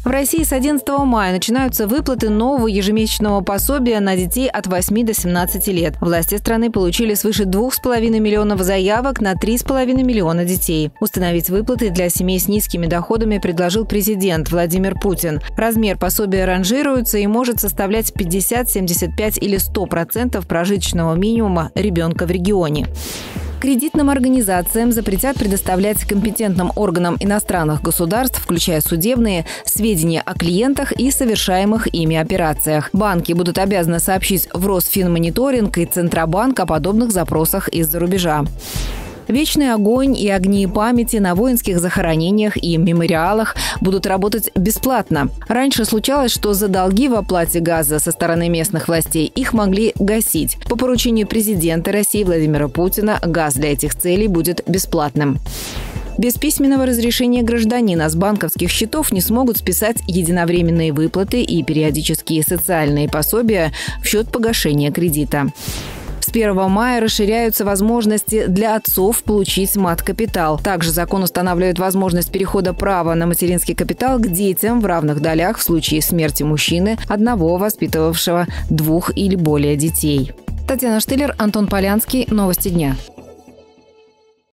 В России с 11 мая начинаются выплаты нового ежемесячного пособия на детей от 8 до 17 лет. Власти страны получили свыше 2,5 миллионов заявок на 3,5 миллиона детей. Установить выплаты для семей с низкими доходами предложил президент Владимир Путин. Размер пособия ранжируется и может составлять 50, 75 или 100% прожиточного минимума ребенка в регионе. Кредитным организациям запретят предоставлять компетентным органам иностранных государств, включая судебные, сведения о клиентах и совершаемых ими операциях. Банки будут обязаны сообщить в Росфинмониторинг и Центробанк о подобных запросах из-за рубежа. Вечный огонь и огни памяти на воинских захоронениях и мемориалах будут работать бесплатно. Раньше случалось, что за долги в оплате газа со стороны местных властей их могли гасить. По поручению президента России Владимира Путина газ для этих целей будет бесплатным. Без письменного разрешения гражданина с банковских счетов не смогут списать единовременные выплаты и периодические социальные пособия в счет погашения кредита. С 1 мая расширяются возможности для отцов получить мат-капитал. Также закон устанавливает возможность перехода права на материнский капитал к детям в равных долях в случае смерти мужчины, одного воспитывавшего 2 или более детей. Татьяна Штылер, Антон Полянский. Новости дня.